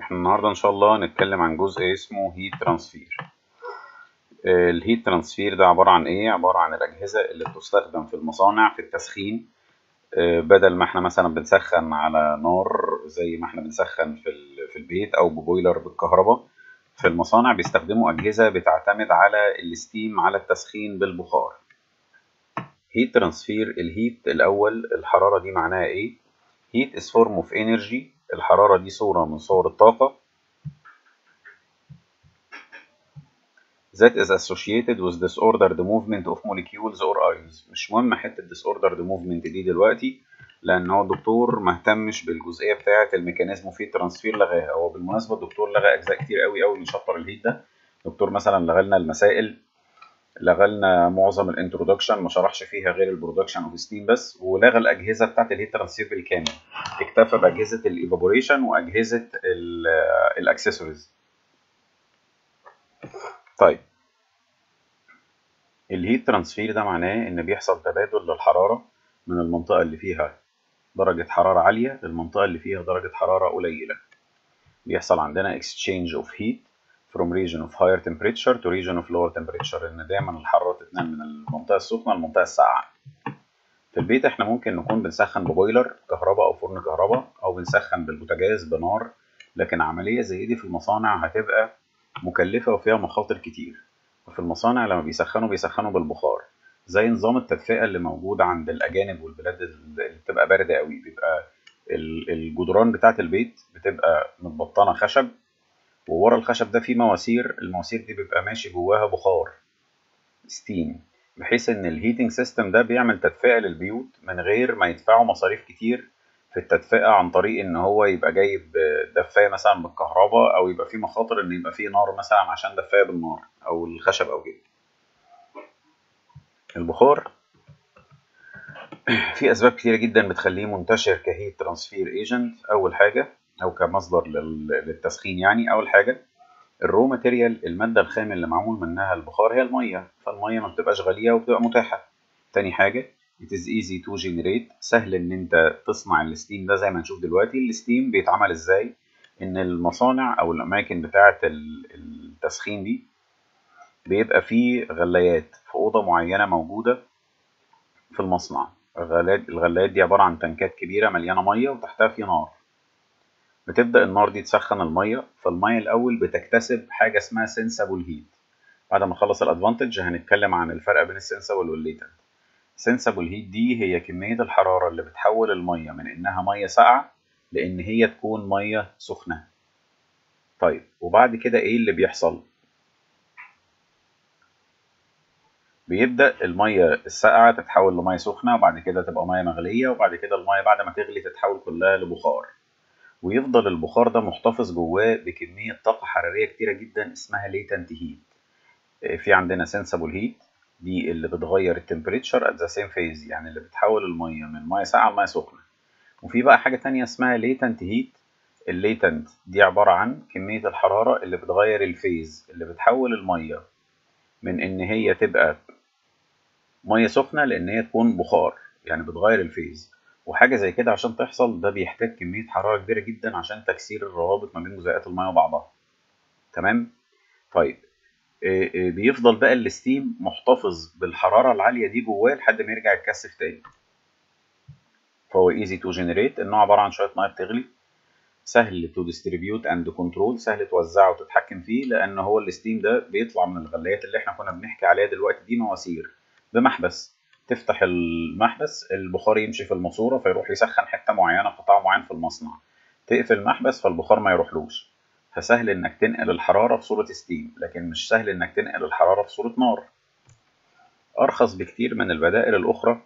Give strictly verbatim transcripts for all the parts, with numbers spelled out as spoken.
احنا النهاردة ان شاء الله هنتكلم عن جزء اسمه هيت ترانسفير. الهيت ترانسفير ده عبارة عن ايه؟ عبارة عن الأجهزة اللي بتستخدم في المصانع في التسخين. آه، بدل ما احنا مثلا بنسخن على نار زي ما احنا بنسخن في ال- في البيت او ببويلر بالكهرباء، في المصانع بيستخدموا أجهزة بتعتمد على الستيم، على التسخين بالبخار. هيت ترانسفير، الهيت الأول الحرارة دي معناها ايه؟ heat is form of energy، الحرارة دي صورة من صور الطاقة that is associated with disordered movement of molecules or ions. مش مهم حتة disordered movement دي دلوقتي، لأن هو الدكتور مهتمش بالجزئية بتاعة الميكانيزم في ترانسفير، لغاها. هو بالمناسبة الدكتور لغى أجزاء كتير قوي قوي من شابتر الهيت ده. الدكتور مثلا لغى لنا المسائل، لغى لنا معظم الانترودكشن، ما شرحش فيها غير البرودكشن اوف ستيم بس، ولغى الأجهزة بتاعة الهيت ترانسفير بالكامل. اكتفى بأجهزة الايفابوريشن وأجهزة الاكسسوارز. طيب، الهيت ترانسفير ده معناه ان بيحصل تبادل للحرارة من المنطقة اللي فيها درجة حرارة عالية للمنطقة اللي فيها درجة حرارة قليلة. بيحصل عندنا exchange of heat from region of higher temperature to region of lower temperature، ان دايما الحرارة تتنقل من المنطقة السخنة للمنطقة الساقعة. في البيت احنا ممكن نكون بنسخن ببويلر كهرباء او فرن كهرباء، او بنسخن بالبوتاجاز بنار، لكن عملية زي دي في المصانع هتبقى مكلفة وفيها مخاطر كتير. وفي المصانع لما بيسخنوا بيسخنوا بالبخار، زي نظام التدفئة اللي موجود عند الأجانب والبلاد اللي بتبقى باردة قوي. بيبقى الجدران بتاعة البيت بتبقى متبطنة خشب، وورا الخشب ده فيه مواسير، المواسير دي بيبقى ماشي جواها بخار ستيم، بحيث ان الهيتنج سيستم ده بيعمل تدفئة للبيوت من غير ما يدفعوا مصاريف كتير في التدفئة، عن طريق ان هو يبقى جايب دفاية مثلا بالكهرباء، او يبقى فيه مخاطر ان يبقى فيه نار مثلا عشان دفاية بالنار او الخشب او كده. البخار في اسباب كتيرة جدا بتخليه منتشر كهيت ترانسفير ايجنت. اول حاجة، او كمصدر للتسخين يعني، اول حاجة الرو ماتيريال، المادة الخام اللي معمول منها البخار هي المية، فالمية ما بتبقاش غالية وبتبقى متاحة. تاني حاجة it is easy to generate، سهل ان انت تصنع الستيم ده. زي ما نشوف دلوقتي الستيم بيتعمل ازاي، ان المصانع او الاماكن بتاعة التسخين دي بيبقى فيه غلايات في اوضة معينة موجودة في المصنع. الغلايات الغلايات دي عبارة عن تنكات كبيرة مليانة مية وتحتها في نار. بتبدأ النار دي تسخن المية، فالمية الأول بتكتسب حاجة اسمها سنسابل هيت. بعد ما نخلص الادفانتج هنتكلم عن الفرق بين السنسابل والليتنت. سنسابل هيت دي هي كمية الحرارة اللي بتحول المية من إنها مية ساقعة لإن هي تكون مية سخنة. طيب، وبعد كده إيه اللي بيحصل؟ بيبدأ المية الساقعة تتحول لمية سخنة، وبعد كده تبقى مية مغلية، وبعد كده المية بعد ما تغلي تتحول كلها لبخار. ويفضل البخار ده محتفظ جواه بكمية طاقة حرارية كتيرة جدا اسمها latent heat. في عندنا sensible heat، دي اللي بتغير التمبريتشر at the same phase، يعني اللي بتحول المية من مية ساقعة لمية سخنة. وفي بقى حاجة تانية اسمها latent heat. الليتنت دي عبارة عن كمية الحرارة اللي بتغير الفيز، اللي بتحول المية من ان هي تبقى مية سخنة لان هي تكون بخار، يعني بتغير الفيز. وحاجة زي كده عشان تحصل ده بيحتاج كمية حرارة كبيرة جدا عشان تكسير الروابط ما بين جزيئات المية وبعضها. تمام؟ طيب، بيفضل بقى الستيم محتفظ بالحرارة العالية دي جواه لحد ما يرجع يتكثف تاني. فهو easy to generate، انه عبارة عن شوية مية بتغلي، سهل to distribute and control، سهل توزعه وتتحكم فيه، لان هو الستيم ده بيطلع من الغلايات اللي احنا كنا بنحكي عليها دلوقتي دي، مواسير بمحبس. تفتح المحبس، البخار يمشي في الماسورة فيروح يسخن حتة معينة، قطاع معين في المصنع. تقفل المحبس فالبخار ما يروحلوش. فسهل انك تنقل الحرارة في صورة ستيم، لكن مش سهل انك تنقل الحرارة في صورة نار. ارخص بكتير من البدائل الاخرى،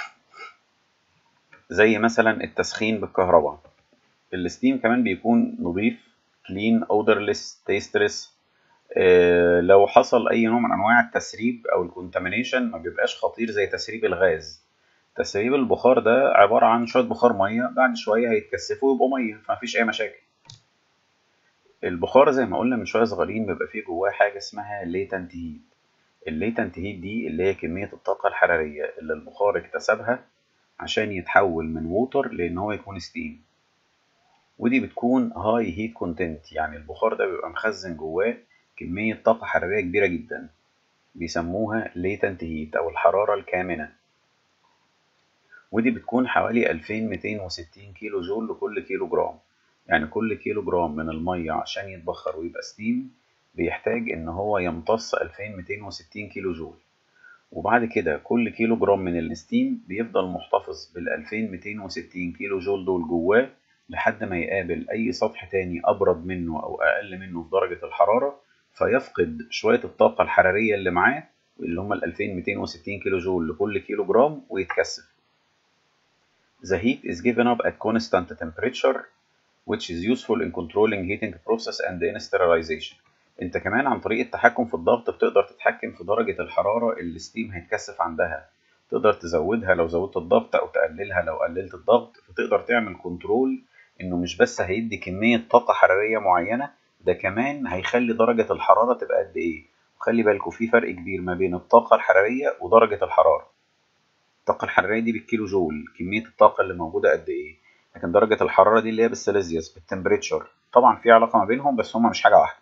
زي مثلا التسخين بالكهرباء. الستيم كمان بيكون نظيف، clean odorless tasteless. آه لو حصل اي نوع من انواع التسريب او الكونتامينيشن ما بيبقاش خطير زي تسريب الغاز. تسريب البخار ده عبارة عن شوية بخار مية، بعد شوية هيتكثفوا ويبقوا مية، فمفيش اي مشاكل. البخار زي ما قلنا من شوية صغيرين بيبقى فيه جواه حاجة اسمها latent heat. الليتنت هيت دي اللي هي كمية الطاقة الحرارية اللي البخار اكتسبها عشان يتحول من ووتر لان هو يكون ستيم. ودي بتكون هاي هيت كونتنت، يعني البخار ده بيبقى مخزن جواه كمية طاقة حرارية كبيرة جدا، بيسموها latent heat أو الحرارة الكامنة. ودي بتكون حوالي ألفين ومئتين وستين كيلو جول لكل كيلو جرام، يعني كل كيلو جرام من المية عشان يتبخر ويبقى ستيم بيحتاج إن هو يمتص ألفين ومئتين وستين كيلو جول. وبعد كده كل كيلو جرام من الستيم بيفضل محتفظ بال ألفين ومئتين وستين كيلو جول دول جواه لحد ما يقابل أي سطح تاني أبرد منه أو أقل منه في درجة الحرارة، فيفقد شوية الطاقة الحرارية اللي معاه اللي هم ال ألفين ومئتين وستين كيلو جول لكل كيلو جرام ويتكثف. The heat is given up at constant temperature which is useful in controlling heating process and in sterilization. انت كمان عن طريق التحكم في الضغط بتقدر تتحكم في درجة الحرارة اللي الستيم هيتكثف عندها، تقدر تزودها لو زودت الضغط او تقللها لو قللت الضغط، فتقدر تعمل كنترول انه مش بس هيدي كمية طاقة حرارية معينة، ده كمان هيخلي درجة الحرارة تبقى قد ايه. وخلي بالكوا في فرق كبير ما بين الطاقة الحرارية ودرجة الحرارة. الطاقة الحرارية دي بالكيلو جول، كمية الطاقة اللي موجودة قد ايه، لكن درجة الحرارة دي اللي هي بالسيليزيوس بالتمبريتشر. طبعا في علاقة ما بينهم بس هما مش حاجة واحدة.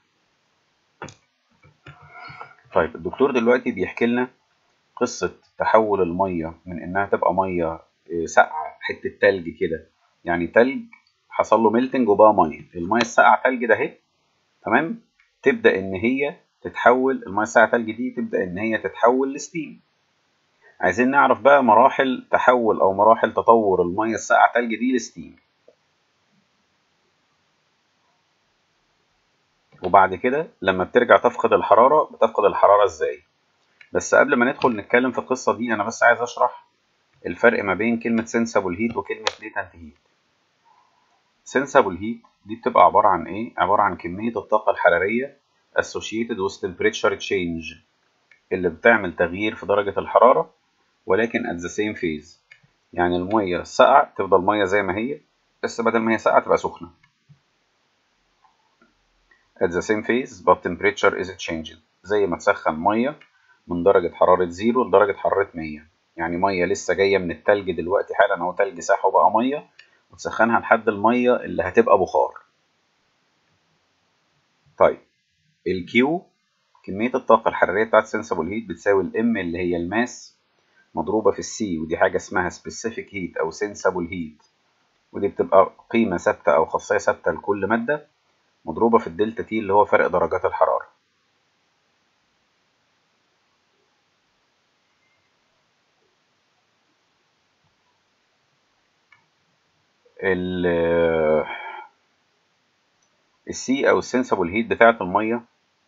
طيب الدكتور دلوقتي بيحكي لنا قصة تحول المية من انها تبقى مية ساقعة حتة تلج كده، يعني تلج حصل له ميلتنج وبقى مية. المية الساقعة تلج ده اهي، تمام، تبدأ ان هي تتحول، المية الساقعة تلج دي تبدأ ان هي تتحول لستيم. عايزين نعرف بقى مراحل تحول او مراحل تطور المية الساقعة تلج دي لستيم. وبعد كده لما بترجع تفقد الحرارة بتفقد الحرارة ازاي. بس قبل ما ندخل نتكلم في القصة دي انا بس عايز اشرح الفرق ما بين كلمة sensible heat وكلمة latent heat. sensible heat دي بتبقى عبارة عن ايه؟ عبارة عن كمية الطاقة الحرارية associated with temperature change اللي بتعمل تغيير في درجة الحرارة ولكن at the same phase. يعني المية الساقعة تفضل مية زي ما هي بس بدل ما هي ساقعة تبقى سخنة. at the same phase but temperature is changed، زي ما تسخن مية من درجة حرارة زيرو لدرجة حرارة مية، يعني مية لسه جاية من التلج دلوقتي حالا اهو تلج ساح وبقى مية، وتسخنها لحد المية اللي هتبقى بخار. طيب الكيو كمية الطاقة الحرارية بتاعت sensible heat بتساوي الام اللي هي الماس مضروبة في السي، ودي حاجة اسمها specific heat أو sensible heat، ودي بتبقى قيمة ثابتة أو خاصية ثابتة لكل مادة مضروبة في الدلتا تي اللي هو فرق درجات الحرارة. السي أو السنسبل هيت بتاعة المية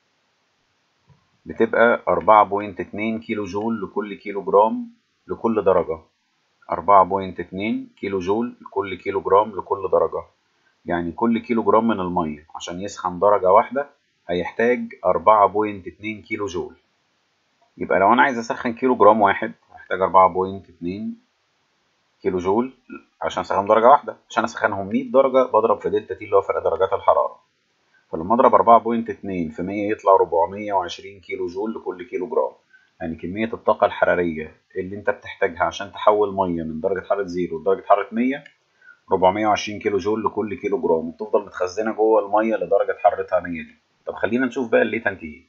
بتبقى أربعة فاصلة اتنين كيلو جول لكل كيلو جرام لكل درجة. أربعة فاصلة اتنين كيلو جول لكل كيلو جرام لكل درجة، يعني كل كيلو جرام من المية عشان يسخن درجة واحدة هيحتاج أربعة فاصلة اتنين كيلو جول. يبقى لو أنا عايز أسخن كيلو جرام واحد هحتاج أربعة فاصلة اتنين كيلو جول عشان أسخن درجة واحدة. عشان أسخنهم مية درجة بضرب في دلتا تي اللي هو فرق درجات الحرارة، فلما اضرب أربعة فاصلة اتنين في مية يطلع أربعمية وعشرين كيلو جول لكل كيلو جرام. يعني كمية الطاقة الحرارية اللي انت بتحتاجها عشان تحول مية من درجة حرارة زيرو لدرجة حرارة مية أربعمية وعشرين كيلو جول لكل كيلو جرام، وتفضل متخزنة جوه المية لدرجة حرارتها مية دي. طب خلينا نشوف بقى الليتنت هيت.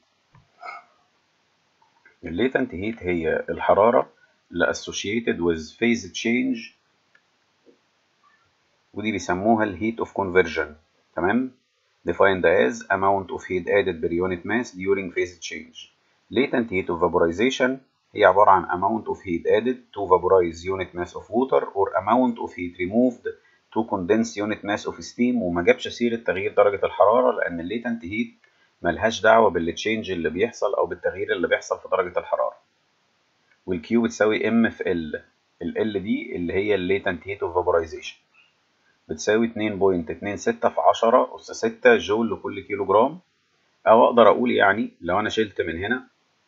الليتنت هيت هي الحرارة اللي associated with phase change، ودي بيسموها الهيت اوف كونفرجن، تمام؟ defined as amount of heat added per unit mass during phase change. Latent heat of vaporization هي عبارة عن amount of heat added to vaporize unit mass of water or amount of heat removed to condense unit mass of steam. وما جابش سيرة تغيير درجة الحرارة لأن الليتنت هيت ملهاش دعوة بالتشينج اللي بيحصل أو بالتغيير اللي بيحصل في درجة الحرارة. والكيو بتساوي ام في ال، ال دي اللي هي الليتنت هيت of vaporization بتساوي اتنين فاصلة اتنين ستة في عشرة أس ستة جول لكل كيلو جرام. أو أقدر أقول يعني لو أنا شلت من هنا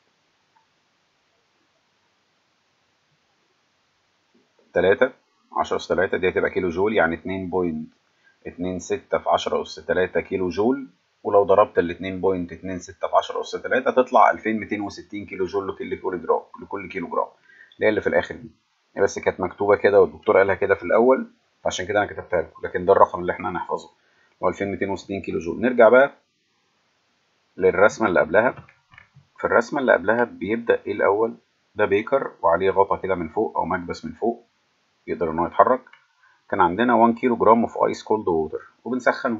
تلاتة، عشرة أس تلاتة دي هتبقى كيلو جول، يعني اتنين فاصلة اتنين ستة في عشرة أس تلاتة كيلو جول، ولو ضربت ال اتنين فاصلة اتنين ستة في عشرة أس تلاتة تطلع ألفين ومئتين وستين كيلو جول لكل كيلو جرام لكل كيلو جرام، اللي هي اللي في الآخر دي. بس كانت مكتوبة كده والدكتور قالها كده في الأول، عشان كده أنا كتبتها لكم، لكن ده الرقم اللي إحنا هنحفظه. وألفين ومئتين وستين كيلو جول. نرجع بقى للرسمة اللي قبلها. في الرسمة اللي قبلها بيبدأ ايه الأول؟ ده بيكر وعليه غطا كده من فوق أو مكبس من فوق يقدر إن هو يتحرك. كان عندنا واحد كيلو جرام في ايس كولد ووتر وبنسخنه،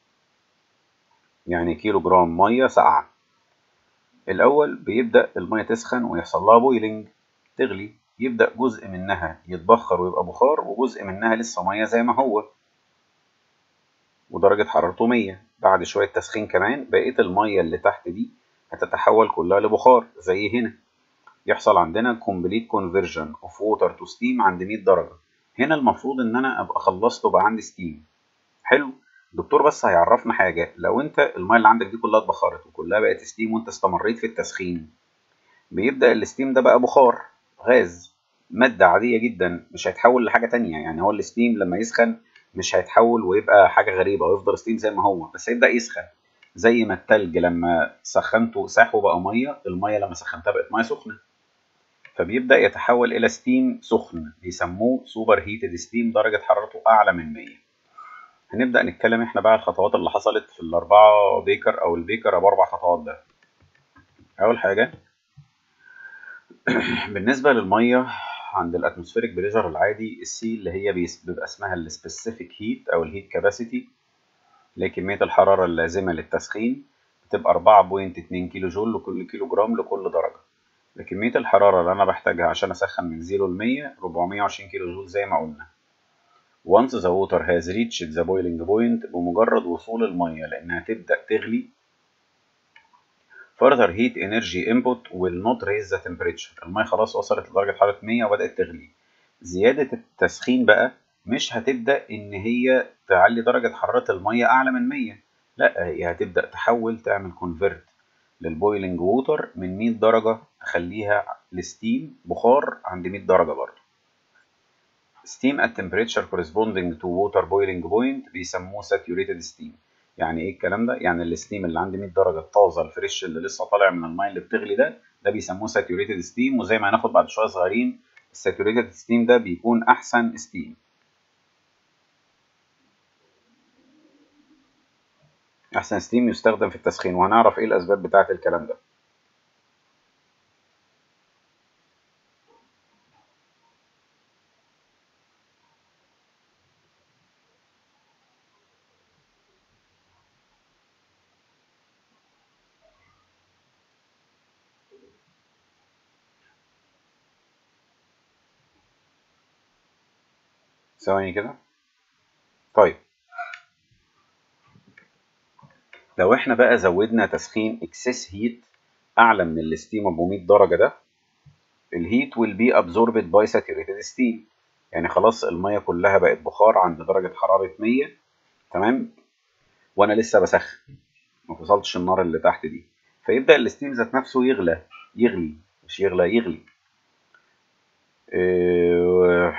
يعني كيلو جرام مية ساقعة. الأول بيبدأ المية تسخن ويحصل لها بويلنج، تغلي، يبدأ جزء منها يتبخر ويبقى بخار وجزء منها لسه مية زي ما هو ودرجة حرارته مية. بعد شوية تسخين كمان بقية المية اللي تحت دي هتتحول كلها لبخار زي هنا. يحصل عندنا complete conversion of water to steam عند مية درجة. هنا المفروض ان انا ابقى خلصت وبقى عندي ستيم. حلو. الدكتور بس هيعرفنا حاجة، لو انت المية اللي عندك دي كلها اتبخرت وكلها بقت ستيم وانت استمريت في التسخين، بيبدأ الستيم ده بقى بخار، غاز، مادة عادية جدا، مش هيتحول لحاجة تانية. يعني هو الستيم لما يسخن مش هيتحول ويبقى حاجة غريبة ويفضل ستيم زي ما هو، بس هيبدأ يسخن زي ما التلج لما سخنته ساح وبقى مية، المية لما سخنتها بقت مية سخنة، فبيبدأ يتحول إلى ستيم سخن بيسموه سوبر هيتد ستيم درجة حرارته أعلى من مية. هنبدأ نتكلم احنا بقى الخطوات اللي حصلت في الأربعة بيكر أو البيكر أبو أربع خطوات ده. أول حاجة بالنسبة للمية عند الاتموسفيريك بريشر العادي، السي اللي هي بيبقى اسمها السبيسيفيك هيت او الهيت كاباسيتي، اللي هي كمية الحرارة اللازمة للتسخين، بتبقى أربعة فاصلة اتنين كيلو جول لكل كيلو جرام لكل درجة. لكمية الحرارة اللي أنا بحتاجها عشان أسخن من صفر ل مية أربعمية وعشرين كيلو جول زي ما قلنا. once the water has reached the boiling point، بمجرد وصول المية لأنها تبدأ تغلي، further heat energy input will not raise the temperature. المية خلاص وصلت لدرجة حرارة مية وبدأت تغلي. زيادة التسخين بقى مش هتبدأ إن هي تعلي درجة حرارة المية أعلى من مية، لا، هي هتبدأ تحول تعمل convert للبويلنج ووتر من مية درجة تخليها لستيم بخار عند مية درجة برضه. steam at temperature corresponding to water boiling point بيسموه saturated steam. يعني ايه الكلام ده؟ يعني الستيم اللي عند مية درجة الطازة الفريش اللي لسه طالع من المية اللي بتغلي ده، ده بيسموه saturated steam. وزي ما هناخد بعد شوية صغيرين، الساتوريتد ستيم ده بيكون أحسن ستيم. أحسن ستيم يستخدم في التسخين، وهنعرف ايه الأسباب بتاعة الكلام ده. ثواني كده. طيب، لو احنا بقى زودنا تسخين اكسس هيت اعلى من الستيم ابو مية درجة ده، الهيت will be absorbed by saturated steam. يعني خلاص المية كلها بقت بخار عند درجة حرارة مية، تمام، وانا لسه بسخن ما وصلتش النار اللي تحت دي، فيبدأ الستيم ذات نفسه يغلى، يغلي مش يغلى يغلي. إيه،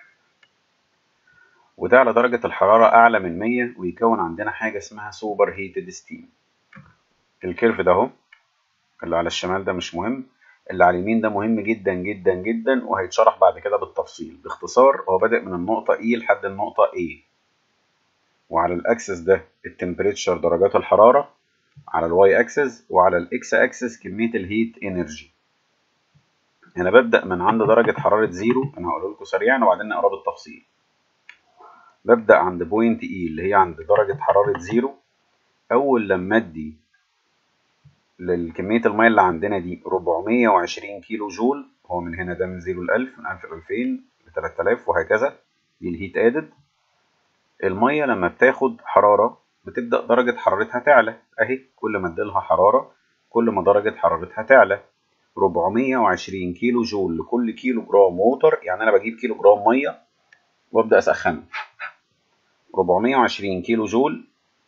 وده على درجة الحرارة أعلى من مية، ويكون عندنا حاجة اسمها سوبر هيتد ستيم. الكيرف ده اهو، اللي على الشمال ده مش مهم، اللي على اليمين ده مهم جدا جدا جدا، وهيتشرح بعد كده بالتفصيل. باختصار هو بادئ من النقطة E لحد النقطة A، وعلى الأكسس ده التمبريتشر درجات الحرارة، على الواي أكسس، وعلى الإكس أكسس كمية الهيت إنرجي. أنا ببدأ من عند درجة حرارة زيرو، أنا هقوله لكم سريعا وبعدين نقرا بالتفصيل. ببدأ عند بوينت E اللي هي عند درجة حرارة زيرو. أول لما أدي للكمية المية اللي عندنا دي أربعمية وعشرين كيلو جول، هو من هنا ده من زيرو ل ألف، من ألف ل ألفين ل تلات آلاف وهكذا، دي الهيت ادد. المية لما بتاخد حرارة بتبدأ درجة حرارتها تعلى اهي، كل ما اديلها حرارة كل ما درجة حرارتها تعلى. أربعمية وعشرين كيلو جول لكل كيلو جرام ووتر، يعني انا بجيب كيلو جرام مية وابدأ اسخنه، أربعمية وعشرين كيلو جول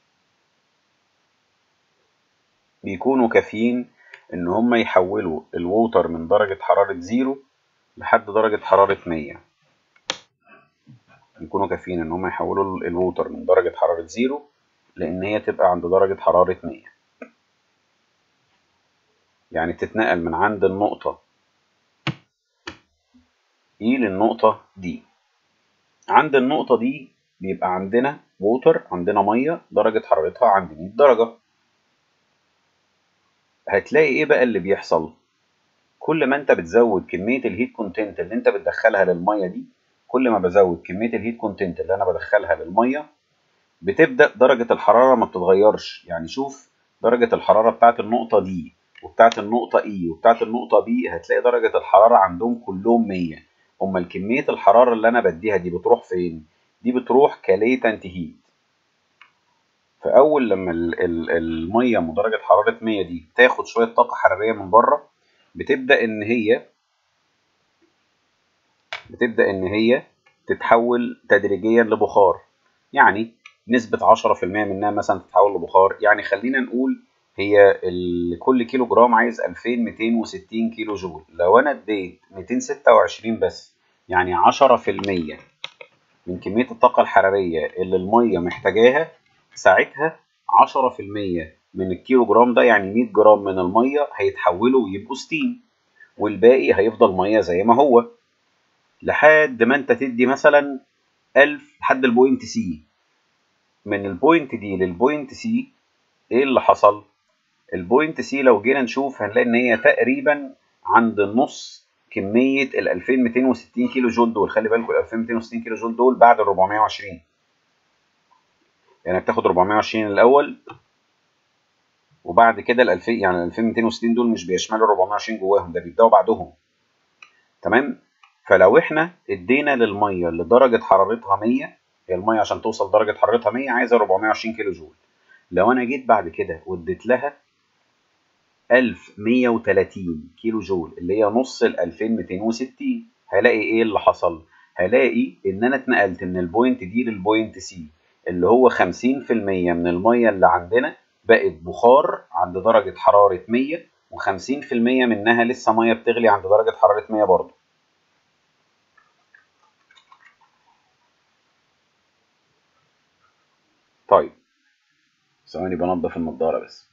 بيكونوا كافيين ان هم يحولوا الووتر من درجة حرارة زيرو لحد درجة حرارة مية. يكونوا كافيين ان هم يحولوا الووتر من درجة حرارة زيرو لان هي تبقى عند درجة حرارة مية. يعني تتنقل من عند النقطة E للنقطة D. عند النقطة دي بيبقى عندنا ووتر، عندنا ميه درجه حرارتها عند مية درجه. هتلاقي ايه بقى اللي بيحصل؟ كل ما انت بتزود كميه الهيت كونتنت اللي انت بتدخلها للميه دي، كل ما بزود كميه الهيت كونتنت اللي انا بدخلها للميه، بتبدا درجه الحراره ما بتتغيرش. يعني شوف درجه الحراره بتاعت النقطه دي وبتاعت النقطه اي وبتاعت النقطه بي، هتلاقي درجه الحراره عندهم كلهم مية. امال كميه الحراره اللي انا بديها دي بتروح فين؟ دي بتروح كليتنت هيت. فاول لما ال- ال- الميه بدرجه حراره مية دي تاخد شويه طاقه حراريه من بره، بتبدا ان هي بتبدا ان هي تتحول تدريجيا لبخار. يعني نسبة عشرة في المية منها مثلا تتحول لبخار. يعني خلينا نقول هي كل كيلو جرام عايز ألفين ومئتين وستين كيلو جول. لو انا اديت مئتين وستة وعشرين بس، يعني عشرة في المية من كمية الطاقة الحرارية اللي المية محتاجاها، ساعتها عشرة في المية من الكيلو جرام ده يعني مية جرام من المية هيتحولوا ويبقوا ستيم، والباقي هيفضل مية زي ما هو لحد ما انت تدي مثلا ألف لحد البوينت سي. من البوينت دي للبوينت سي ايه اللي حصل؟ البوينت سي لو جينا نشوف هنلاقي ان هي تقريبا عند النص كميه ال ألفين ومئتين وستين كيلو جول دول. خلي بالكم ال ألفين ومئتين وستين كيلو جول دول بعد ال أربعمية وعشرين، يعني بتاخد أربعمية وعشرين الاول وبعد كده ال ألفين، يعني ال ألفين ومئتين وستين دول مش بيشملوا أربعمية وعشرين جواهم، ده بيبداوا بعدهم. تمام. فلو احنا ادينا للميه اللي درجه حرارتها مية، هي الميه عشان توصل درجه حرارتها مية عايزه أربعمية وعشرين كيلو جول. لو انا جيت بعد كده واديت لها ألف ومئة وثلاثين كيلو جول اللي هي نص ال ألفين ومئتين وستين، هلاقي ايه اللي حصل؟ هلاقي ان انا اتنقلت من البوينت دي للبوينت سي، اللي هو خمسين في المية من الميه اللي عندنا بقت بخار عند درجه حراره مية، وخمسين في المية منها لسه ميه بتغلي عند درجه حراره مية برضه. طيب ثواني بنضف النضاره بس.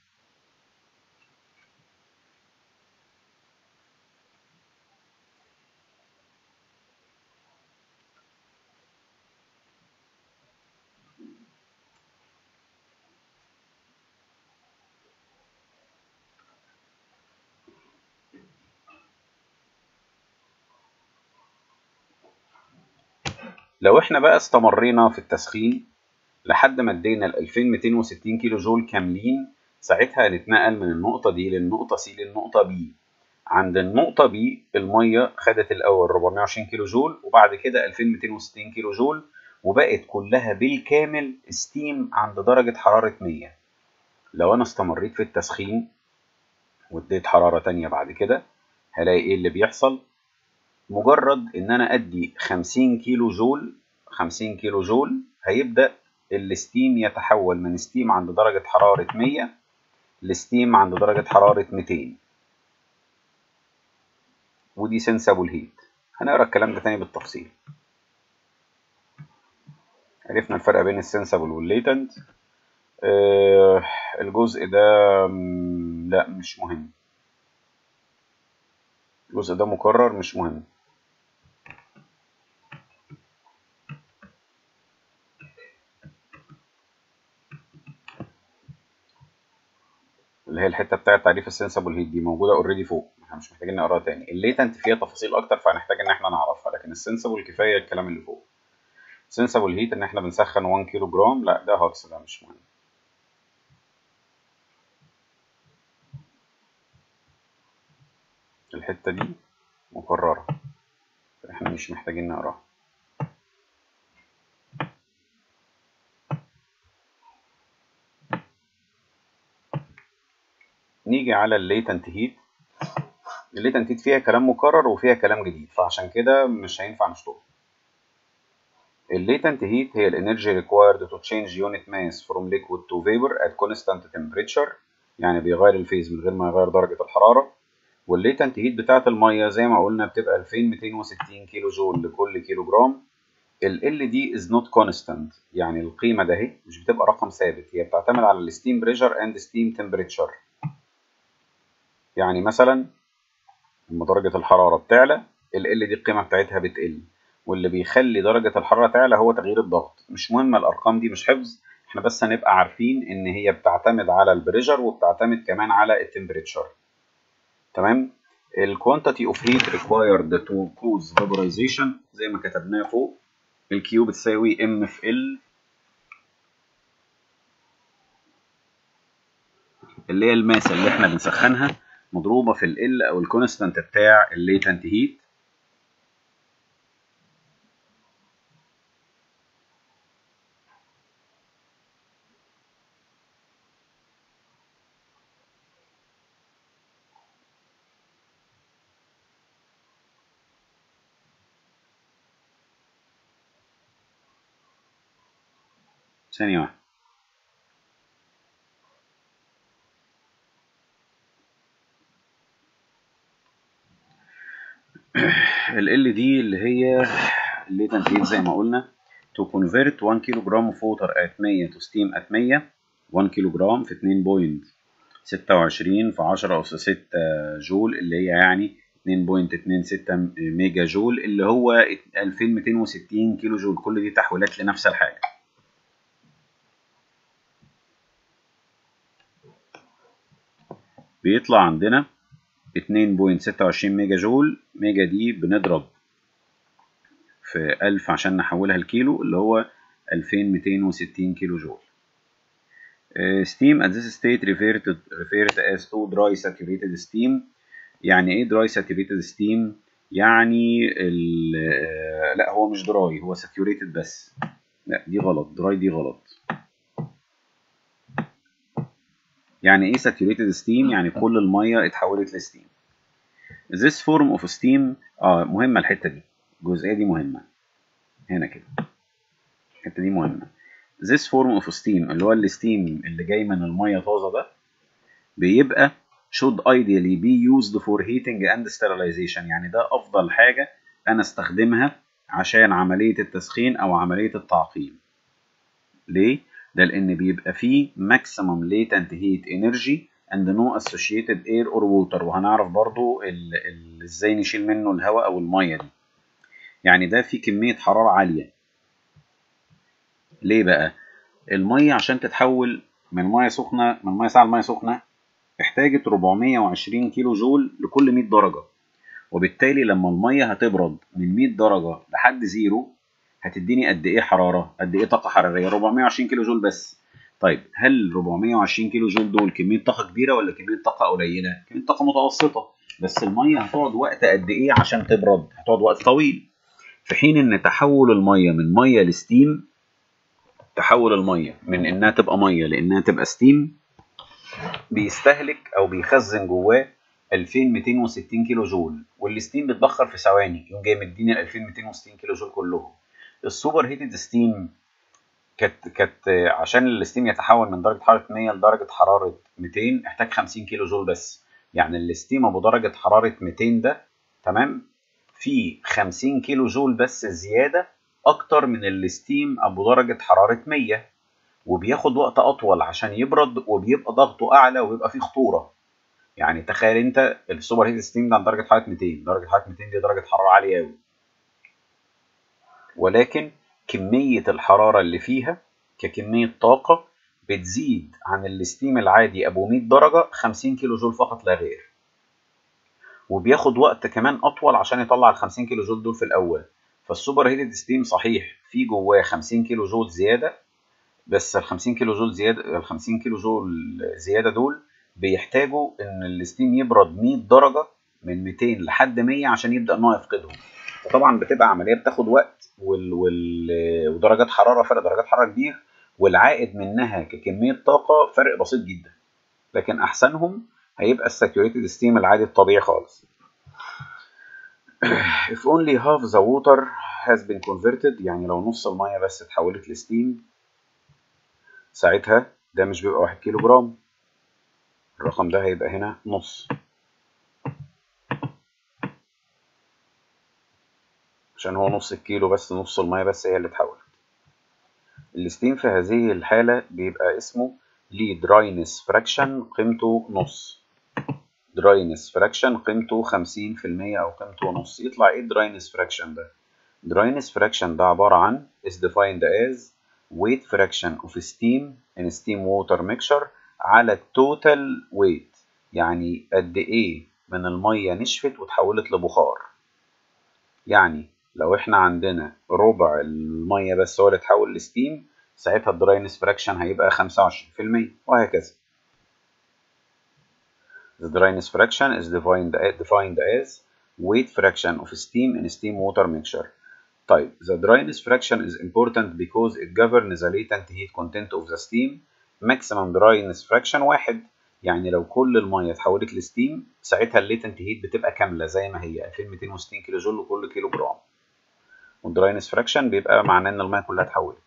لو احنا بقى استمرينا في التسخين لحد ما ادينا ال ألفين ومئتين وستين كيلو جول كاملين، ساعتها هنتنقل من النقطة دي للنقطة سي للنقطة بي. عند النقطة بي المية خدت الأول أربعمية وعشرين كيلو جول وبعد كده ألفين ومئتين وستين كيلو جول، وبقت كلها بالكامل ستيم عند درجة حرارة مية. لو أنا استمريت في التسخين واديت حرارة تانية بعد كده، هلاقي إيه اللي بيحصل؟ مجرد إن أنا أدي خمسين كيلو جول، خمسين كيلو جول هيبدأ الستيم يتحول من ستيم عند درجة حرارة مية لستيم عند درجة حرارة مئتين، ودي سنسبل هيت. هنقرا الكلام ده تاني بالتفصيل. عرفنا الفرق بين السنسبل والليتنت. آه الجزء ده م، لا مش مهم، الجزء ده مكرر مش مهم. اللي هي الحته بتاعه تعريف السنسبل هيت دي موجوده اوريدي فوق، احنا مش محتاجين نقراها تاني. الليتنت فيها تفاصيل اكتر فهنحتاج ان احنا نعرفها، لكن السنسبل كفايه الكلام اللي فوق. سنسبل هيت ان احنا بنسخن واحد كيلو جرام، لا ده هاكس، ده مش مهم. الحته دي مكرره احنا مش محتاجين نقراها. نيجي على الليتنت هيت. الليتنت هيت فيها كلام مكرر وفيها كلام جديد، فعشان كده مش هينفع نشطبه. الليتنت هيت هي الانرجي required to change unit mass from liquid to vapor at constant temperature، يعني بيغير الفيز من غير ما يغير درجة الحرارة. والليتنت هيت بتاعت المية زي ما قلنا بتبقى ألفين ومئتين وستين كيلو جول لكل كيلو جرام. ال L دي is not constant، يعني القيمة ده اهي مش بتبقى رقم ثابت، هي بتعتمد على الستيم بريشر اند ستيم تمبريتشر. يعني مثلا لما درجة الحرارة بتعلى ال L دي القيمة بتاعتها بتقل، واللي بيخلي درجة الحرارة تعلى هو تغيير الضغط. مش مهمة الأرقام دي، مش حفظ، احنا بس هنبقى عارفين إن هي بتعتمد على البريشر وبتعتمد كمان على التمبريتشر. تمام. ال quantity of heat required to cause vaporization زي ما كتبناه فوق، الكيو بتساوي ام في ال اللي هي الماسة اللي احنا بنسخنها مضروبة في ال L او الكونستانت بتاع الليتنت هيت. ثانية واحدة. ال L دي اللي هي الليتنت هيت زي ما قلنا. to convert one kilogram of water at مية to steam at مية، one kilogram في اتنين فاصلة ستة وعشرين في عشرة أس ستة جول، اللي هي يعني اتنين فاصلة اتنين ستة ميجا جول، اللي هو ألفين ومئتين وستين كيلو جول. كل دي تحويلات لنفس الحاجة. بيطلع عندنا اتنين فاصلة ستة وعشرين ميجا جول. ميجا دي بنضرب في ألف عشان نحولها لكيلو، اللي هو ألفين ومئتين وستين كيلو جول. Uh, steam at this state referred to, referred as to dry saturated steam. يعني ايه dry saturated steam؟ يعني ال uh, لا هو مش dry، هو saturated بس. لا دي غلط، dry دي غلط. يعني ايه saturated steam؟ يعني كل المية اتحولت لستيم. This form of steam اه مهمة الحتة دي، الجزئية دي مهمة هنا كده، الحتة دي مهمة. This form of steam اللي هو الستيم اللي جاي من المية طازة ده بيبقى should ideally be used for heating and sterilization. يعني ده أفضل حاجة أنا استخدمها عشان عملية التسخين أو عملية التعقيم. ليه؟ ده لأن بيبقى فيه maximum latent heat energy and no associated air or water. وهنعرف برضو ال ال ازاي نشيل منه الهواء أو المية دي. يعني ده فيه كمية حرارة عالية. ليه بقى؟ المية عشان تتحول من مية سخنة من مية ساقعة لمية سخنة احتاجت أربعمية وعشرين كيلو جول لكل مية درجة، وبالتالي لما المية هتبرد من مية درجة لحد زيرو هتديني قد ايه حرارة؟ قد ايه طاقة حرارية؟ أربعمية وعشرين كيلو جول بس. طيب هل أربعمية وعشرين كيلو جول دول كمية طاقة كبيرة ولا كمية طاقة قليلة؟ كمية طاقة متوسطة. بس المية هتقعد وقت قد ايه عشان تبرد؟ هتقعد وقت طويل. في حين ان تحول المية من مية لستيم، تحول المية من انها تبقى مية لانها تبقى ستيم بيستهلك او بيخزن جواه ألفين ومئتين وستين كيلو جول، والستيم بيتبخر في ثواني، يقوم جاي مديني ال ألفين ومئتين وستين كيلو جول كلهم. السوبر هيتد ستيم كانت كانت عشان الستيم يتحول من درجه حراره مية لدرجه حراره مئتين احتاج خمسين كيلو جول بس. يعني الستيم ابو درجه حراره مئتين ده تمام في خمسين كيلو جول بس زياده اكتر من الستيم ابو درجه حراره مية، وبياخد وقت اطول عشان يبرد، وبيبقى ضغطه اعلى وبيبقى فيه خطوره. يعني تخيل انت السوبر هيت ستيم ده عند درجه حراره مئتين، درجه حراره مئتين دي درجه حراره عاليه قوي، ولكن كميه الحراره اللي فيها ككميه طاقه بتزيد عن الستيم العادي ابو مية درجه خمسين كيلو جول فقط لا غير، وبياخد وقت كمان اطول عشان يطلع ال خمسين كيلو جول دول في الاول. فالسوبر هيتد ستيم صحيح في جواه خمسين كيلو جول زياده، بس ال خمسين كيلو جول زياده ال خمسين كيلو جول زياده دول بيحتاجوا ان الستيم يبرد مية درجه من مئتين لحد مية عشان يبدا ان هو يفقدهم. وطبعا بتبقى عمليه بتاخد وقت وال... وال... ودرجات حراره، فرق درجات حراره كبير، والعائد منها ككميه طاقه فرق بسيط جدا. لكن احسنهم هيبقى الساتوريتد ستيم العادي الطبيعي خالص. if only half the water has been converted، يعني لو نص الميه بس اتحولت لستيم، ساعتها ده مش بيبقى واحد كيلو جرام، الرقم ده هيبقى هنا نص، عشان هو نص الكيلو بس، نص المية بس هي اللي اتحولت. الستيم في هذه الحالة بيبقى اسمه ليه دراينس فراكشن قيمته نص. دراينس فراكشن قيمته خمسين في المية أو قيمته نص. يطلع ايه دراينس فراكشن ده؟ dryness fraction ده عبارة عن is defined as weight fraction of steam in steam water mixture على total weight، يعني قد ايه من المية نشفت وتحولت لبخار. يعني لو احنا عندنا ربع المية بس هو اللي اتحول لستيم، ساعتها الدراينس فراكشن هيبقى خمسة وعشرين في المية وهكذا. The dryness fraction is defined defined as weight fraction of steam in steam water mixture. طيب the dryness fraction is important because it governs the latent heat content of the steam. maximum dryness fraction واحد، يعني لو كل المية اتحولت لستيم ساعتها الليتنت هيت بتبقى كاملة زي ما هي ألفين ومئتين وستين كيلو جول لكل كيلو جرام، والدراينس فراكشن بيبقى معناه ان المية كلها اتحولت.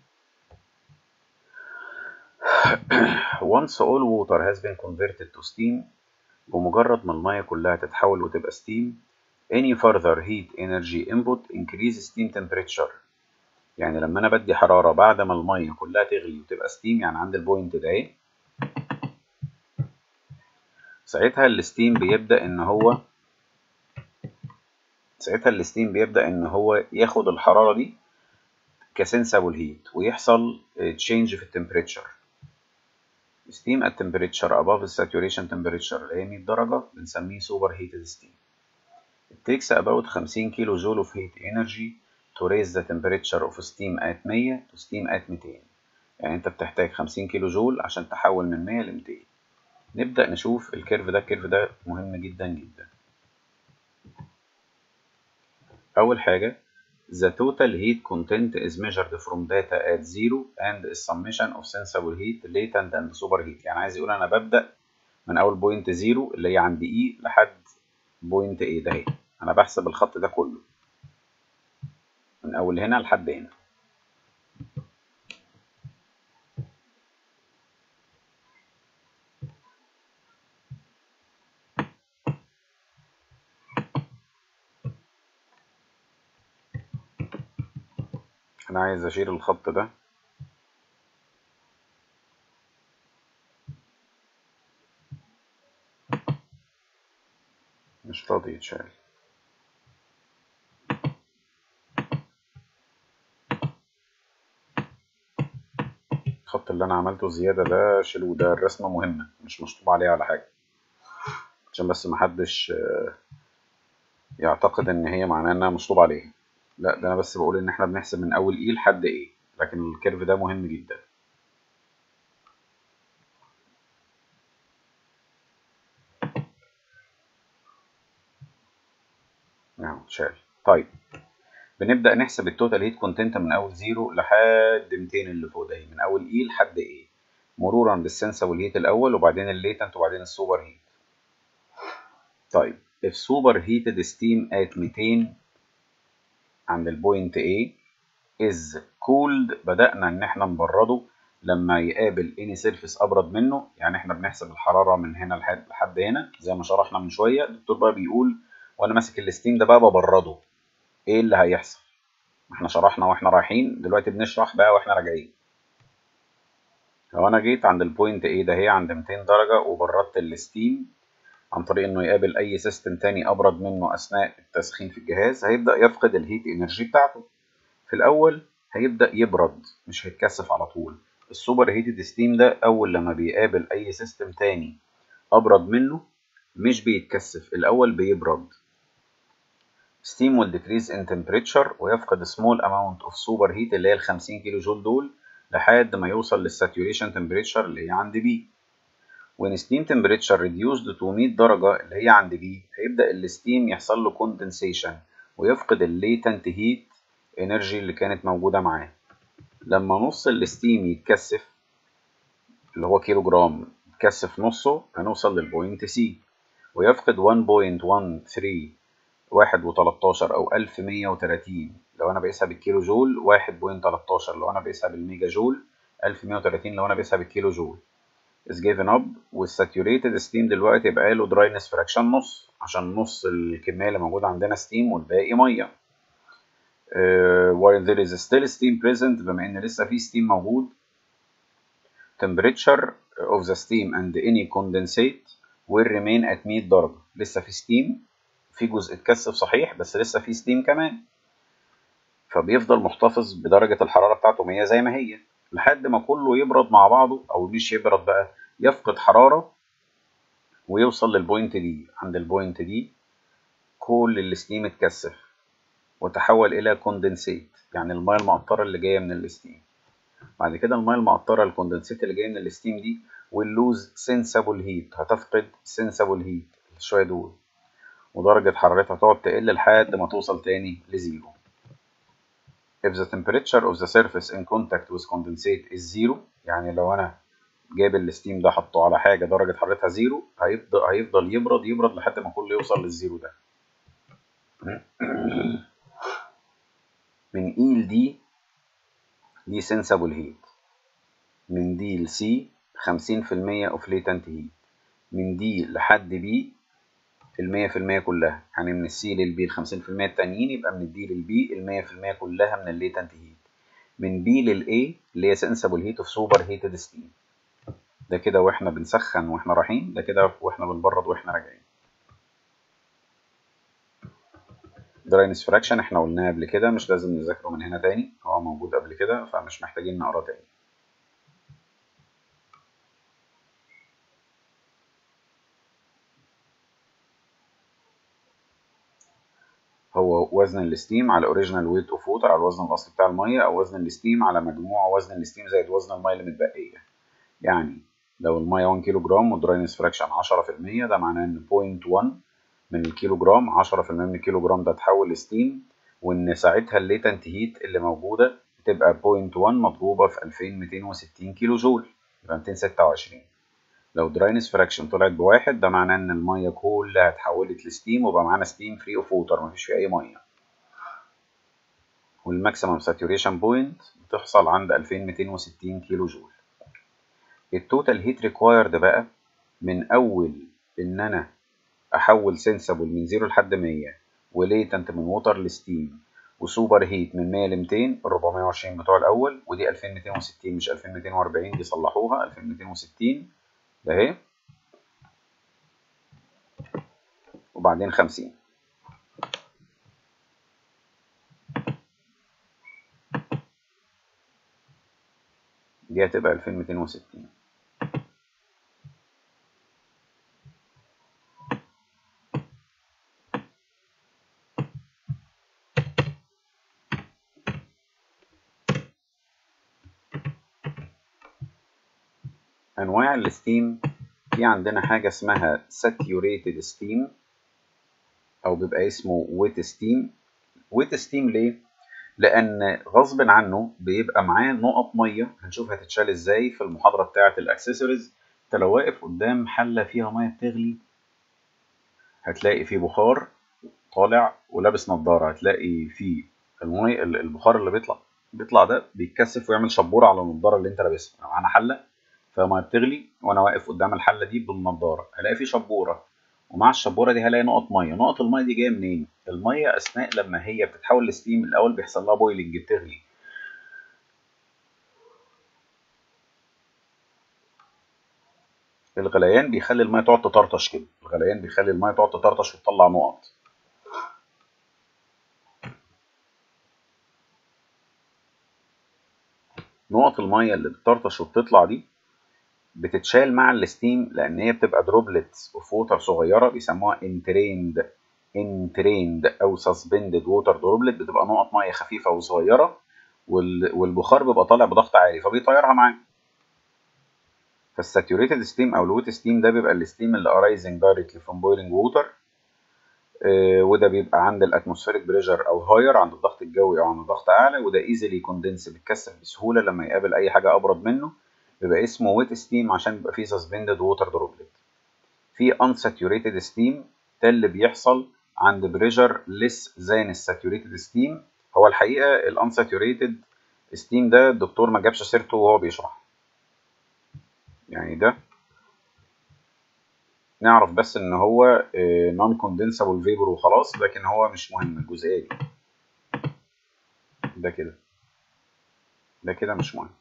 once all water has been converted to steam، بمجرد ما المية كلها تتحول وتبقى steam، any further heat energy input increase steam temperature. يعني لما انا بدي حرارة بعد ما المية كلها تغلي وتبقى steam، يعني عند البوينت ده اهي، ساعتها الستيم بيبدأ ان هو ساعتها الستيم بيبدأ ان هو ياخد الحرارة دي كسنسبل هيت ويحصل change في التمبريتشر. steam at temperature above the saturation temperature اللي هي مية درجة بنسميه super heated steam. It takes about خمسين كيلو جول of heat energy to raise the temperature of steam at مية to steam at مئتين. يعني انت بتحتاج خمسين كيلو جول عشان تحول من مية ل مئتين. نبدأ نشوف الكيرف ده. الكيرف ده مهم جدا جدا. أول حاجة the total heat content is measured from data at zero and is summation of sensible heat, latent and super heat. يعني عايز يقول أنا ببدأ من أول بوينت زيرو اللي هي عند E لحد بوينت A ده اهي، أنا بحسب الخط ده كله من أول هنا لحد هنا. أنا عايز أشيل الخط ده مش راضي يتشال. الخط اللي أنا عملته زيادة ده شيلوه، ده الرسمة مهمة مش مشطوب عليها على حاجة، عشان بس محدش يعتقد إن هي معناها إنها مشطوب عليها. لا، ده أنا بس بقول إن إحنا بنحسب من أول E لحد A، لكن الكيرف ده مهم جدا. نعم شال. طيب بنبدأ نحسب التوتال هيت كونتنت من أول زيرو لحد مئتين اللي فوق ده، من أول E لحد A، مرورا بالسنسبل هيت الأول وبعدين الليتنت وبعدين السوبر هيت. طيب if super heated steam at مئتين عند البوينت A is cooled، بدأنا إن إحنا نبرده لما يقابل any surface أبرد منه. يعني إحنا بنحسب الحرارة من هنا لحد لحد هنا زي ما شرحنا من شوية. الدكتور بقى بيقول وأنا ماسك الستيم ده بقى ببرده، إيه اللي هيحصل؟ احنا شرحنا واحنا رايحين، دلوقتي بنشرح بقى واحنا راجعين. لو انا جيت عند البوينت ايه ده هي عند مئتين درجة وبردت الستيم عن طريق انه يقابل اي سيستم تاني ابرد منه اثناء التسخين في الجهاز، هيبدأ يفقد الهيت انرجي بتاعته. في الاول هيبدأ يبرد مش هيتكثف على طول. السوبر هيتد ستيم ده اول لما بيقابل اي سيستم تاني ابرد منه مش بيتكثف، الاول بيبرد. steam will decrease in temperature ويفقد small amount of super heat اللي هي ال خمسين كيلو جول دول لحد ما يوصل للساتوريشن temperature اللي هي عند B. when steam temperature reduced to مية درجة اللي هي عند B، هيبدأ الستيم يحصل له condensation ويفقد ال latent heat energy اللي كانت موجودة معاه. لما نص الستيم يتكثف اللي هو كيلو جرام يتكثف نصه هنوصل للبوينت C ويفقد واحد فاصلة واحد تلاتة واحد وتلاتاشر أو ألف ومية وتلاتين لو أنا بقيسها بالكيلو جول، واحد فاصلة تلاتاشر لو أنا بقيسها بالميجا جول، ألف ومية وتلاتين لو أنا بقيسها بالكيلو جول is given up. والساتوريتد ستيم دلوقتي يبقى له دراينس فراكشن نص، عشان نص الكمية اللي موجودة عندنا ستيم والباقي مية. uh, while there is still steam present، بما إن لسه في ستيم موجود، temperature of the steam and any condensate will remain at مية درجة. لسه في ستيم، في جزء اتكثف صحيح بس لسه في ستيم كمان. فبيفضل محتفظ بدرجة الحرارة بتاعته مية زي ما هي لحد ما كله يبرد مع بعضه، او مش يبرد بقى، يفقد حرارة ويوصل للبوينت دي. عند البوينت دي كل الستيم اتكثف وتحول الى كوندنسيت، يعني المية المقطرة اللي جاية من الستيم. بعد كده المية المقطرة الكوندنسيت اللي جاية من الستيم دي واللوز سنسبل هيت، هتفقد سنسبل هيت شوية دول، ودرجة حرارتها تقعد تقل لحد ما توصل تاني لزيرو. If the temperature of the surface in contact with condensate is zero، يعني لو انا جايب الستيم ده حطه على حاجة درجة حرارتها زيرو، هيفضل هيفضل يبرد يبرد لحد ما كله يوصل للزيرو ده. من E ل D دي sensible heat، من D ل C خمسين في المية of latent heat، من D لحد B المية في المية كلها، يعني من السي للبي الخمسين في المية التانيين، يبقى من الدي للبي المية في المية كلها من الليتنت هيت. من بي للاي اللي هي سنسبل هيت اوف سوبر هيتد ستيم، ده كده واحنا بنسخن واحنا رايحين، ده كده واحنا بنبرد واحنا راجعين. دراينس فراكشن احنا قلناه قبل كده، مش لازم نذاكره من هنا تاني، هو موجود قبل كده فمش محتاجين نقراه تاني. هو وزن الستيم على اوريجينال ويت اوف ووتر، على الوزن الاصلي بتاع الميه، او وزن الستيم على مجموع وزن الستيم زائد وزن الميه اللي متبقيه. يعني لو الميه واحد كيلو جرام والدراينس فراكشن عشرة في المية، ده معناه ان صفر فاصلة واحد من الكيلو جرام، عشرة في المية من الكيلو جرام ده اتحول لستيم، وان ساعتها الليتنت هيت اللي موجوده تبقى صفر فاصلة واحد مضروبه في ألفين ومئتين وستين كيلو جول، يبقى مئتين وستة وعشرين. لو دراينس فراكشن طلعت بواحد، ده معناه ان الميه كلها اتحولت لستيم وبقى معانا ستيم فري اوف ووتر، مفيش فيه اي ميه. والماكسيمم ساتوريشن بوينت بتحصل عند ألفين ومئتين وستين كيلو جول. التوتال هيت ريكوايرد بقى من اول ان انا احول سنسبل من زيرو لحد مية، وليتنت من ووتر لستيم، وسوبر هيت من مية ل مئتين، أربعمية وعشرين بتوع الاول، ودي ألفين ومئتين وستين مش ألفين ومئتين وأربعين، دي صلحوها ألفين ومئتين وستين ده اهي، وبعدين خمسين. دي هتبقى ألفين ومئتين وستين. انواع الستيم، في عندنا حاجه اسمها saturated steam، او بيبقى اسمه wet steam. wet steam ليه؟ لان غصب عنه بيبقى معاه نقط ميه، هنشوف هتتشال ازاي في المحاضره بتاعه الاكسسوارز. انت لو واقف قدام حله فيها ميه بتغلي، هتلاقي فيه بخار طالع، ولابس نظاره هتلاقي فيه الميه، البخار اللي بيطلع بيطلع ده بيتكثف ويعمل شبوره على النظاره اللي انت لابسها. معانا حله فيها ميه بتغلي، وانا واقف قدام الحله دي بالنظاره، هلاقي فيه شبوره، ومع الشبوره دي هلاقي نقط ميه. نقط الميه دي جايه منين؟ الميه اثناء لما هي بتتحول لستيم الاول بيحصل لها بويلنج، بتغلي. الغليان بيخلي الميه تقعد تطرطش كده، الغليان بيخلي الميه تقعد تطرطش وتطلع نقط. نقط الميه اللي بتطرطش وبتطلع دي بتتشال مع الستيم، لان هي بتبقى دروبلتس اوف ووتر صغيره، بيسموها انتريند انتريند او سسبندد ووتر دروبلت، بتبقى نقط ميه خفيفه وصغيره، والبخار بيبقى طالع بضغط عالي فبيطيرها معاه. فالساتوريتد ستيم او الويت ستيم ده بيبقى الستيم اللي ارايزنج دايركتلي فروم بويلنج ووتر، وده بيبقى عند الاتموسفيريك بريشر او هاير، عند الضغط الجوي او عند ضغط اعلى، وده ايزيلي كوندنس، بيتكثف بسهوله لما يقابل اي حاجه ابرد منه، بيبقى اسمه ويت ستيم عشان بيبقى فيه سسبندد ووتر دروبلت. في unsaturated ستيم ده اللي بيحصل عند بريشر ليس ذان الساتوريتد ستيم. هو الحقيقه الانساتوريتد ستيم ده الدكتور ما جابش سيرته وهو بيشرح، يعني ده نعرف بس ان هو نون كوندنسبل فيبر وخلاص، لكن هو مش مهم الجزئيه دي. ده كده ده كده مش مهم.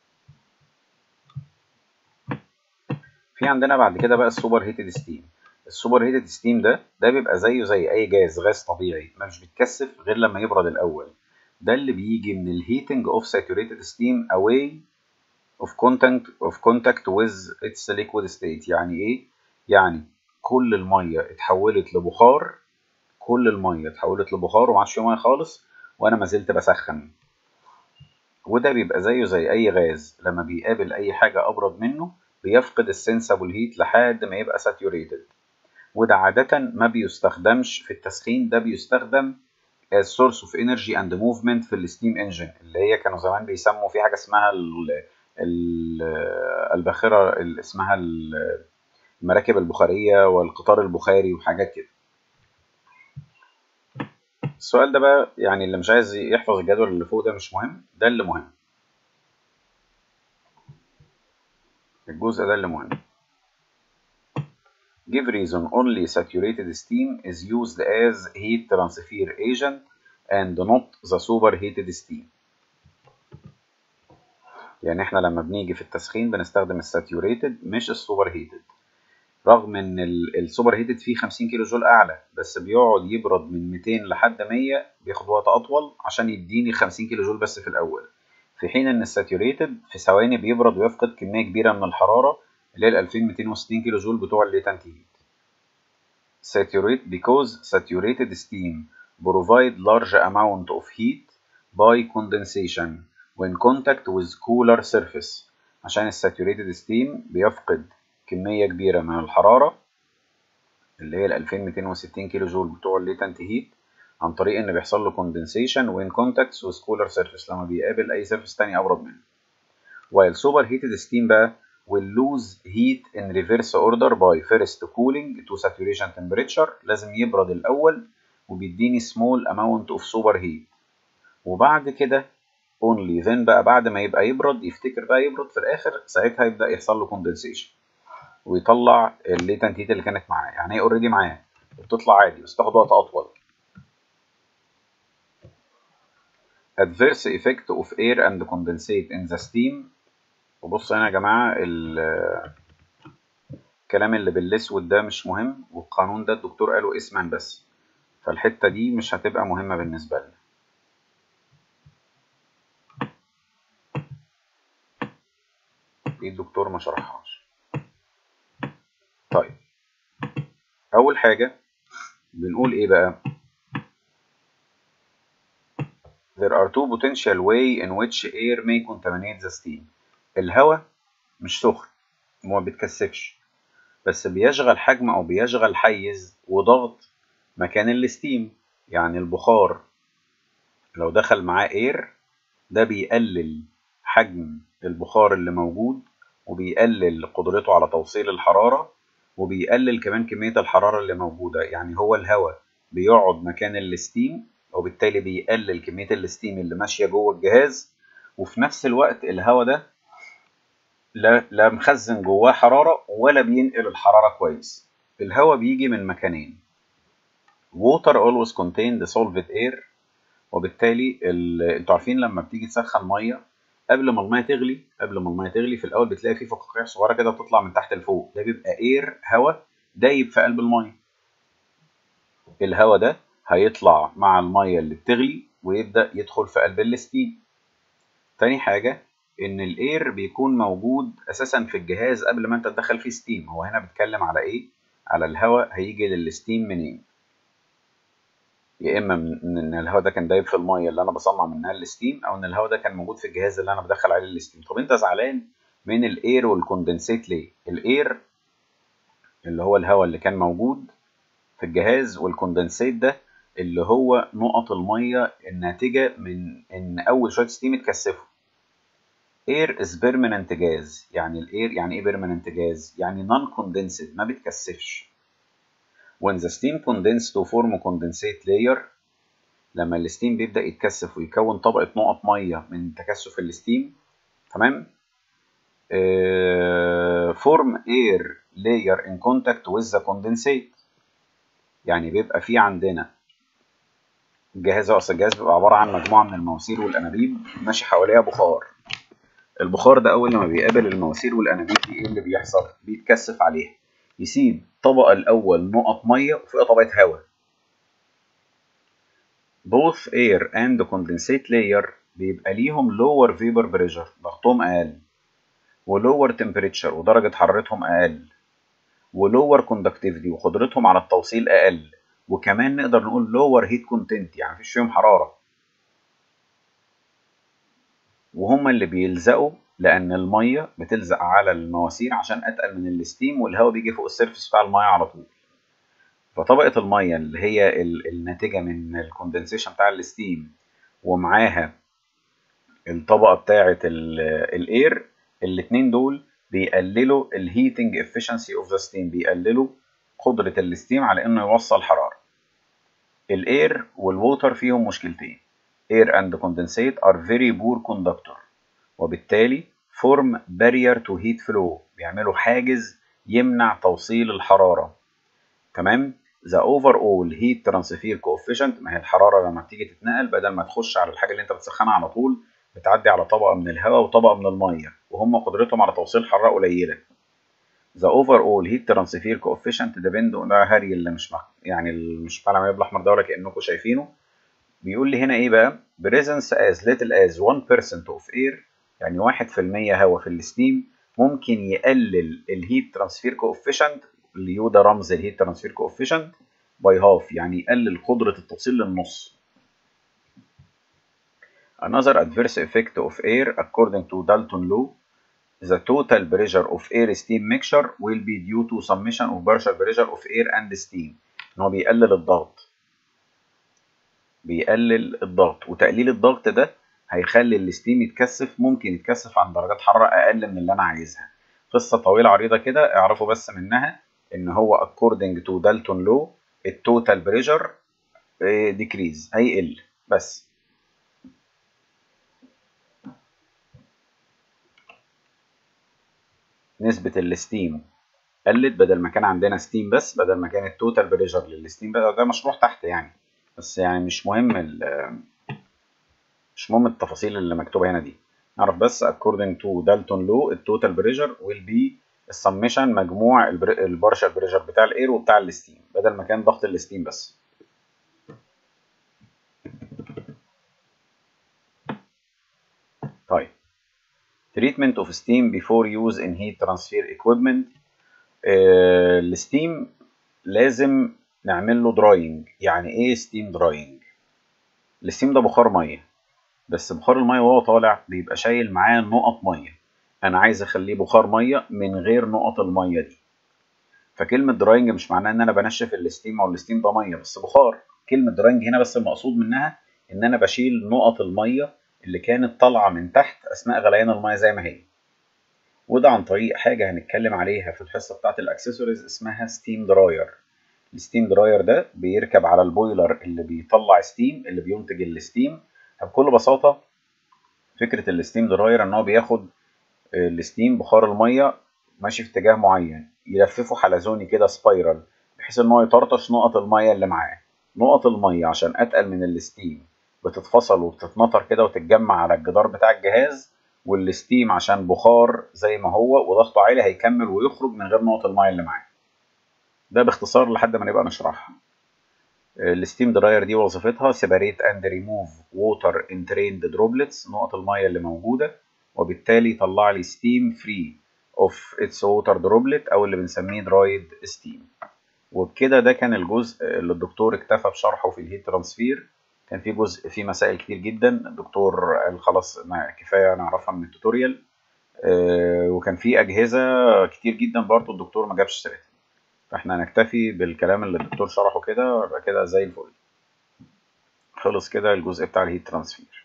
في عندنا بعد كده بقى السوبر هيتد ستيم. السوبر هيتد ستيم ده ده بيبقى زيه زي اي جاز غاز طبيعي، مش بيتكثف غير لما يبرد الاول. ده اللي بيجي من الهيتنج اوف ساتوريتد ستيم away of contact of contact with its liquid state. يعني ايه؟ يعني كل الميه اتحولت لبخار، كل الميه اتحولت لبخار وما عادش فيه ميه خالص وانا ما زلت بسخن. وده بيبقى زيه زي اي غاز، لما بيقابل اي حاجه ابرد منه بيفقد السنسبل هيت لحد ما يبقى ساتوريتد. وده عاده ما بيستخدمش في التسخين، ده بيستخدم as source of energy and movement في الستيم انجن، اللي هي كانوا زمان بيسموا في حاجه اسمها ال ال الباخره، اللي اسمها المراكب البخاريه والقطار البخاري وحاجات كده. السؤال ده بقى يعني اللي مش عايز يحفظ الجدول اللي فوق ده مش مهم، ده اللي مهم، الجزء ده اللي مهم. Give reason only saturated steam is used as heat transfer agent and not the superheated steam. يعني احنا لما بنيجي في التسخين بنستخدم الساتيوريتد مش السوبر هيتد، رغم ان السوبر هيتد فيه خمسين كيلو جول اعلى، بس بيقعد يبرد من مئتين لحد مية، بياخد وقت اطول عشان يديني خمسين كيلو جول بس في الاول، في حين ان الساتيوريتد في ثواني بيبرد ويفقد كميه كبيره من الحراره اللي هي ال ألفين ومئتين وستين كيلو جول بتوع الليتنت هيت. Saturate because saturated steam provide large amount of heat by condensation when contact with cooler surface. عشان الساتوريتد ستيم بيفقد كمية كبيرة من الحرارة اللي هي ال ألفين ومئتين وستين كيلو جول بتوع الليتنت هيت عن طريق ان بيحصل له condensation when contacts with cooler surface، لما بيقابل اي سيرفيس تاني ابرد منه. while superheated steam بقى will lose heat in reverse order by first cooling to saturation temperature. لازم يبرد الاول وبيديني small amount of superheat، وبعد كده only then بقى بعد ما يبقى يبرد يفتكر بقى يبرد في الاخر، ساعتها يبدا يحصل له condensation ويطلع الليتنت هيت اللي كانت معاه. يعني هي اوريدي معاه وبتطلع عادي بس تاخد وقت اطول. adverse effect of air and condensate in the steam. وبص هنا يا جماعه الكلام اللي بالاسود ده مش مهم، والقانون ده الدكتور قاله اسما بس، فالحته دي مش هتبقى مهمه بالنسبه لنا. دي الدكتور ما شرحهاش. طيب اول حاجه بنقول ايه بقى؟ There are two potential ways in which air may contaminate the steam. الهواء مش سخن وما بيتكثفش، بس بيشغل حجم او بيشغل حيز وضغط مكان الستيم. يعني البخار لو دخل معاه اير ده بيقلل حجم البخار اللي موجود، وبيقلل قدرته على توصيل الحرارة، وبيقلل كمان كمية الحرارة اللي موجودة. يعني هو الهواء بيقعد مكان الستيم وبالتالي بيقلل كمية الستيم اللي ماشية جوه الجهاز، وفي نفس الوقت الهواء ده لا, لا مخزن جواه حرارة ولا بينقل الحرارة كويس. الهواء بيجي من مكانين، water always contain dissolved air، وبالتالي انتوا عارفين لما بتيجي تسخن ميه قبل ما الميه تغلي قبل ما الميه تغلي في الاول بتلاقي فيه فقاقيع صغيره كده بتطلع من تحت لفوق، ده بيبقى اير، هواء دايب في قلب الميه. الهواء ده هيطلع مع الميه اللي بتغلي ويبدا يدخل في قلب الستيم. تاني حاجه ان الاير بيكون موجود اساسا في الجهاز قبل ما انت تدخل فيه ستيم. هو هنا بيتكلم على ايه؟ على الهواء هيجي للستيم منين؟ يا اما من ان الهواء ده كان دايب في الميه اللي انا بصنع منها الستيم، او ان الهواء ده كان موجود في الجهاز اللي انا بدخل عليه الستيم. طب انت زعلان من الاير والكوندنسيت ليه؟ الاير اللي هو الهواء اللي كان موجود في الجهاز، والكوندنسيت ده اللي هو نقط الميه الناتجه من ان اول شويه ستيم اتكثفوا. اير از بيرمننت جاز. يعني الاير يعني ايه بيرمننت جاز؟ يعني نون كوندنسد، ما بتكثفش. when the steam condenses to form condensate layer، لما الستيم بيبدأ يتكثف ويكون طبقة نقط مية من تكثف الستيم، تمام؟ فورم اير لاير ان كونتاكت ويز ذا كوندنسيت. يعني بيبقى في عندنا الجهاز، اصل الجهاز بيبقى عبارة عن مجموعة من المواسير والانابيب ماشي حواليها بخار. البخار ده اول لما بيقابل المواسير والانابيب دي ايه اللي بيحصل؟ بيتكثف عليها. يسيب طبقة الأول نقط مية وفوقها طبقة هواء. both air and condensate layer بيبقى ليهم lower vapor pressure ضغطهم أقل، و lower temperature ودرجة حرارتهم أقل، و lower conductivity وقدرتهم على التوصيل أقل، وكمان نقدر نقول lower heat content يعني مفيش فيهم حرارة. وهما اللي بيلزقوا لأن المية بتلزق على المواسير عشان أتقل من الستيم، والهواء بيجي فوق السيرفس بتاع المية على طول. فطبقة المية اللي هي الناتجة من الكوندنسيشن بتاع الستيم ومعاها الطبقة بتاعة الاير، الاتنين دول بيقللوا الهيتنج efficiency اوف ذا ستيم، بيقللوا قدرة الستيم على انه يوصل حرارة. الاير والووتر فيهم مشكلتين، air and condensate are very poor conductor، وبالتالي form barrier to heat flow بيعملوا حاجز يمنع توصيل الحرارة. تمام. the overall heat transfer coefficient، ما هي الحرارة لما بتيجي تتنقل بدل ما تخش على الحاجة اللي انت بتسخنها على طول بتعدي على طبقة من الهواء وطبقة من المية، وهم قدرتهم على توصيل الحرارة قليلة. the overall heat transfer coefficient depend on ده هري اللي مش مح... يعني اللي مش فعلا العمود الأحمر ده ولا كأنكم شايفينه. بيقول لي هنا ايه بقى؟ presence as little as one percent of air، يعني واحد في المية هواء في الستيم ممكن يقلل الهيت ترانسفير كوفيشنت، اللي هو ده رمز الهيت ترانسفير كوفيشنت، باي هاف يعني يقلل قدرة التوصيل للنص. Another adverse effect of air according to Dalton law، the total pressure of air steam mixture will be due to summation of partial pressure of air and steam، ان هو بيقلل الضغط بيقلل الضغط وتقليل الضغط ده هيخلي الستيم يتكثف، ممكن يتكثف عن درجات حرارة أقل من اللي أنا عايزها. قصة طويلة عريضة كده، اعرفوا بس منها إن هو according to Dalton law التوتال بريشر decrease هيقل بس. نسبة الستيم قلت، بدل ما كان عندنا ستيم بس، بدل ما كان التوتال بريشر للستيم بقى، ده مشروح تحت يعني، بس يعني مش مهم مش مهم التفاصيل اللي مكتوبة هنا دي، نعرف بس according to Dalton law التوتال بريشر will be السميشن مجموع البارشال بريشر بتاع الاير وبتاع الستيم، بدل ما كان ضغط الستيم بس. طيب treatment of steam before use in heat transfer equipment. آه الستيم لازم نعمل له دراينج. يعني ايه ستيم دراينج؟ الستيم ده بخار ميه، بس بخار الميه وهو طالع بيبقى شايل معاه نقط ميه، انا عايز اخليه بخار ميه من غير نقط الميه دي. فكلمه دراينج مش معناها ان انا بنشف الستيم او الستيم ده ميه بس بخار، كلمه دراينج هنا بس المقصود منها ان انا بشيل نقط الميه اللي كانت طالعه من تحت اثناء غليان الميه زي ما هي، وده عن طريق حاجه هنتكلم عليها في الحصه بتاعه الاكسسوارز اسمها ستيم دراير. الستيم دراير ده بيركب على البويلر اللي بيطلع ستيم، اللي بينتج الستيم. بكل بساطه فكره الستيم دراير ان هو بياخد الستيم بخار الميه ماشي في اتجاه معين، يلففه حلزوني كده سبايرال، بحيث ان هو يطرطش نقط الميه اللي معاه. نقط الميه عشان اتقل من الستيم بتتفصل وبتتنطر كده وتتجمع على الجدار بتاع الجهاز، والستيم عشان بخار زي ما هو وضغطه عالي هيكمل ويخرج من غير نقط الميه اللي معاه. ده باختصار لحد ما نبقى نشرحها. الستيم دراير دي وظيفتها separate and remove water entrained droplets، نقط الميه اللي موجوده، وبالتالي يطلع لي steam free of its water droplet او اللي بنسميه dried steam. وبكده ده كان الجزء اللي الدكتور اكتفى بشرحه في الهيت ترانسفير. كان في جزء فيه مسائل كتير جدا الدكتور قال خلاص كفايه نعرفها من التوتوريال، وكان في اجهزه كتير جدا برضه الدكتور ما جابش سيرتها، فاحنا هنكتفي بالكلام اللي الدكتور شرحه كده، يبقى كده زي الفل. خلص كده الجزء بتاع الهيت ترانسفير.